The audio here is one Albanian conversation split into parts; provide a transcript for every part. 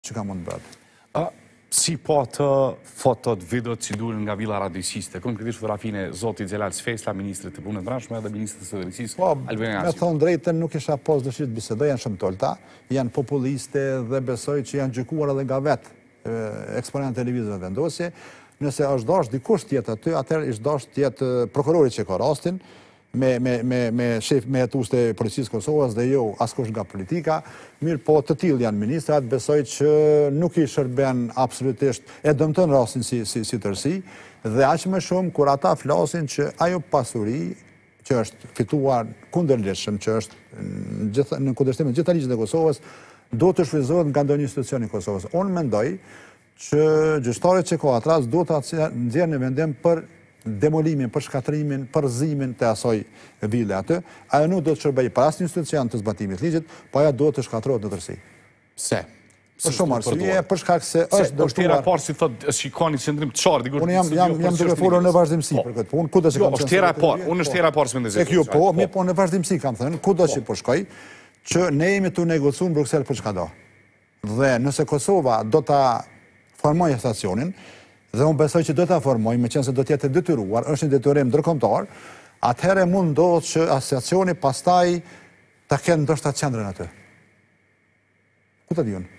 që ka mund bëtë. Si po të fotot, videot që duhen nga vila radiosiste, konkretisht fotografinë e zotit Xhelal Sfesla, ministrit të punës brendshme dhe ministrit të drejtësisë, Albin Elaçi. Me thonë drejtën, nuk isha pas dëshirë të bisedoj, janë shumë tolta, janë populiste dhe besoj që janë gjykuar edhe nga vetë eksponent televizëve vendosje. Nëse është dash dikush tjetë aty, atëherë është dash tjetë prokurori që ka rastin, me hetues të policisë Kosovës dhe jo askush nga politika, mirë po të tillë janë ministrat, besoj që nuk i shërben absolutisht, e dëmton rastin si tërsi, dhe aq më shumë kur ata flasin që ajo pasuri që është fituar kundërligjshëm, që është në kundërshtim me gjitha ligjet e Kosovës, do të shfrytëzohet nga ndonjë institucion i Kosovës. Unë mendoj që gjyqtarët që ka atras do të nxjerrin në vendim për demolimin, për shkatrimin, për rrëzimin të asoj vile aty. Ajo nuk do të shërbej për asnjë institucion të zbatimit ligjit, po ajo do të shkatrohet në tërësi. Pse? Për shumë arsye, për shkak se është dështuar. Është parë si thotë shikoni qendrim të qartë, dikur. Unë jam duke folur në vazhdimsi për këtë punë, kudo që kam. Është hera parë, unë është hera parë mendoj. Tek ju po, mirë po në vazhdimsi kam thënë, kudo që po shkoj, që ne jemi tu negociuar në Bruksel për çka do. Dhe nëse Kosova do ta formojë stacionin, dhe unë besoj që do ta formojë, meqense do të jetë detyruar, është një detyrim ndërkombëtar, atëherë mund ndodhë që asociacioni pastaj ta kenë ndoshta qendrën aty. Ku ta diun?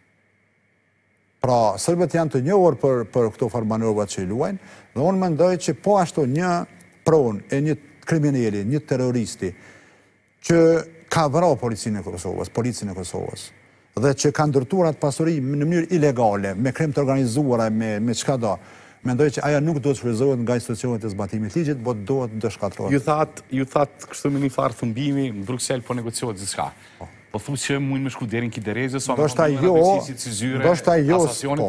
Pra, serbët janë të njohur për këto farmanorëvat që i luajnë, dhe unë mendoj që po ashtu një pronë e një kriminali, një terroristi që ka vrarë policinë e Kosovës, dhe që ka ndërtuar atë pasuri në mënyrë ilegale, me krim të organizuara, me çka do. Mendoj që ajo nuk do të shfrytëzohet nga institucionet e zbatimit ligjit, por do të shkatërrohet. Ju thatë kështu me një farë thumbimi, në Bruksel po negociohet gjithçka. Po thumë që mund me shku deri në Kiderezë, sa me ndoshta jo, po.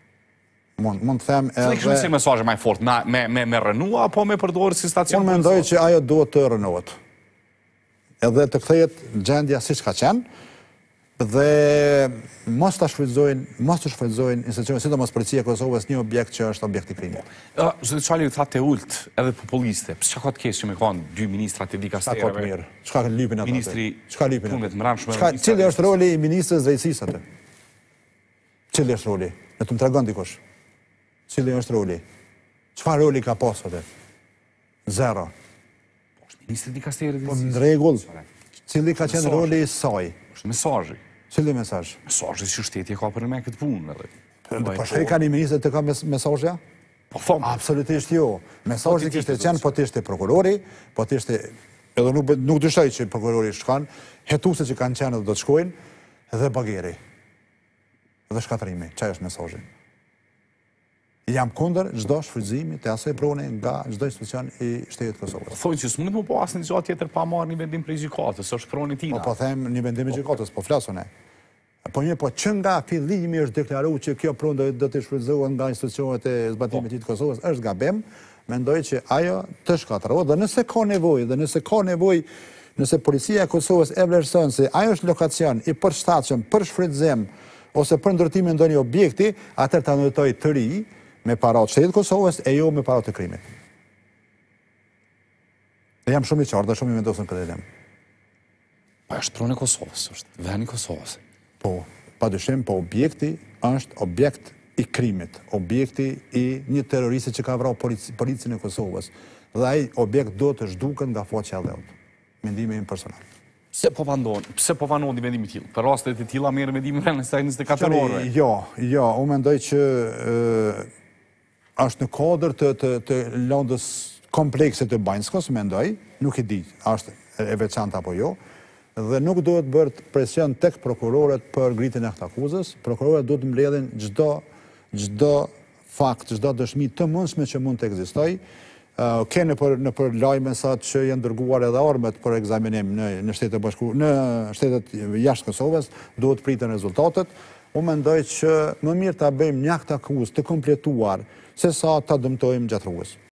Mund të them edhe... Cili kështu mesazhe më fort, me rënua apo me përdorë si stacion? Unë mendoj që ajo duhet të rënohet. Edhe të kthehet gjendja siç ka qenë, dhe mos të shfrytëzojnë institucionet, sidomos policia e Kosovës, një objekt që është objekt i krimit. Zoti Çali ju thatë ult edhe populiste. Çka ka të keq që me kanë dy ministra të dikasterëve? Çka kanë lypin ata? Ministri punëve të brendshme. Cili është roli i ministrës drejtësisë aty? Cili është roli? Ne të më tregon dikush. Cili është roli? Çfarë roli ka pasur aty? Zero. Ministri dikasterë po në rregull. Cili ka qenë roli i saj? Është mesazhi. Cili mesazh? Mesazhi që shteti e ka për me këtë punë. Po shkoj ka një ministër të ka mesazhja? Po thom. Absolutisht jo. Mesazhi kishte qenë po të ishte prokurori, po të ishte edhe nuk dyshoj që prokurori shkan, hetuesit që kanë qenë do të shkojnë, dhe bageri. Dhe shkatrimi. Çfarë është mesazhi? Jam kundër çdo shfrytëzimi të asaj prone nga çdo institucion i shtetit Kosovës. Thonë që s'mundet më po asnjë gjë tjetër pa marrë një vendim prej gjykatës, është pronë e tina. Po them një vendim i gjykatës, po flasun e. Po një po që nga fillimi është deklaruar që kjo pronë do të shfrytëzohet nga institucionet e zbatimit të Kosovës, është gabim. Mendoj që ajo të shkatërrohet dhe nëse nëse policia e Kosovës e vlerëson se ajo është lokacion i përshtatshëm për shfrytëzim ose për ndërtimin e ndonjë objekti, atëherë ta ndërtoj të ri me paratë shtetit Kosovës e jo me paratë të krimit. Dhe jam shumë i qartë dhe shumë i vendosur në këtë dilemë. Po është pronë e Kosovës, është vend i Kosovës. Po, padyshim, po objekti është objekt i krimit, objekti i një terroristi që ka vrarë policinë e Kosovës. Dhe ai objekt do të zhduket nga faqja e dheut. Mendimi im personal. Pse po vandohen një vendim i tillë? Për rastet e tilla merr mendimin rreth 24 orëve. Jo, unë mendoj që është në kodër të lëndës komplekse të Banjskos, mendoj, nuk i di, është e veçantë apo jo, dhe nuk duhet bërë presion tek prokurorët për ngritjen e këtë akuzës. Prokurorët duhet mbledhin çdo fakt, çdo dëshmi të mundshme që mund të ekzistojë. Ke në për lajme sa që janë dërguar edhe armët për ekzaminim në shtetet jashtë Kosovës, duhet pritën rezultatet. Unë mendoj që më mirë ta bëjmë një akt akuzë të kompletuar se sa ta dëmtojmë gjatë rrugës.